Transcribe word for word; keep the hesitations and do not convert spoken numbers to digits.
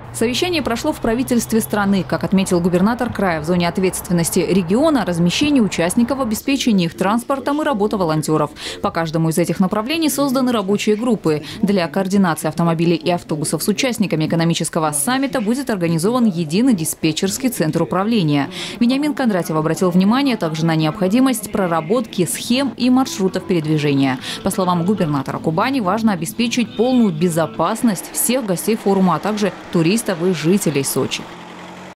Совещание прошло в правительстве страны. Как отметил губернатор края, в зоне ответственности региона размещение участников, обеспечение их транспортом и работа волонтеров. По каждому из этих направлений созданы рабочие группы. Для координации автомобилей и автобусов с участниками экономического саммита будет организован единый диспетчерский центр управления. Вениамин Кондратьев обратил внимание также на необходимость проработки схем и маршрутов передвижения. По словам губернатора Кубани, важно обеспечить полную безопасность всех гостей форума, а также туристов и жителей Сочи.